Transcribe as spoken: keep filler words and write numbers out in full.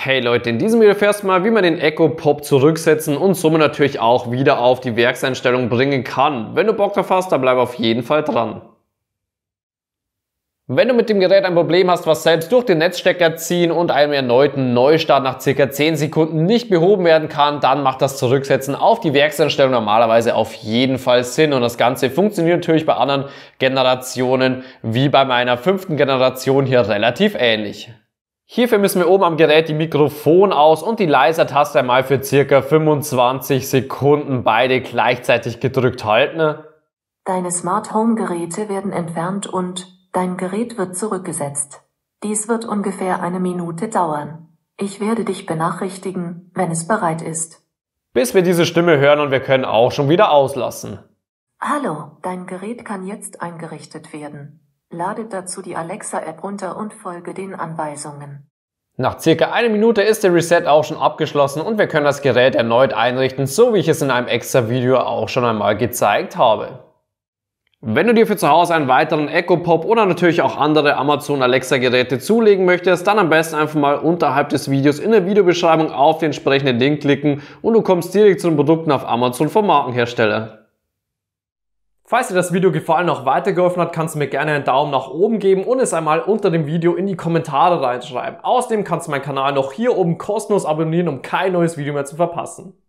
Hey Leute, in diesem Video erfährst du mal, wie man den Echo Pop zurücksetzen und somit natürlich auch wieder auf die Werkseinstellung bringen kann. Wenn du Bock drauf hast, dann bleib auf jeden Fall dran. Wenn du mit dem Gerät ein Problem hast, was selbst durch den Netzstecker ziehen und einem erneuten Neustart nach ca. zehn Sekunden nicht behoben werden kann, dann macht das Zurücksetzen auf die Werkseinstellung normalerweise auf jeden Fall Sinn. Und das Ganze funktioniert natürlich bei anderen Generationen wie bei meiner fünften Generation hier relativ ähnlich. Hierfür müssen wir oben am Gerät die Mikrofon aus und die Leiser-Taste einmal für ca. fünfundzwanzig Sekunden beide gleichzeitig gedrückt halten. Deine Smart Home Geräte werden entfernt und dein Gerät wird zurückgesetzt. Dies wird ungefähr eine Minute dauern. Ich werde dich benachrichtigen, wenn es bereit ist. Bis wir diese Stimme hören und wir können auch schon wieder auslassen. Hallo, dein Gerät kann jetzt eingerichtet werden. Lade dazu die Alexa-App runter und folge den Anweisungen. Nach circa einer Minute ist der Reset auch schon abgeschlossen und wir können das Gerät erneut einrichten, so wie ich es in einem extra Video auch schon einmal gezeigt habe. Wenn du dir für zu Hause einen weiteren Echo Pop oder natürlich auch andere Amazon Alexa Geräte zulegen möchtest, dann am besten einfach mal unterhalb des Videos in der Videobeschreibung auf den entsprechenden Link klicken und du kommst direkt zu den Produkten auf Amazon vom Markenhersteller. Falls dir das Video gefallen und auch weitergeholfen hat, kannst du mir gerne einen Daumen nach oben geben und es einmal unter dem Video in die Kommentare reinschreiben. Außerdem kannst du meinen Kanal noch hier oben kostenlos abonnieren, um kein neues Video mehr zu verpassen.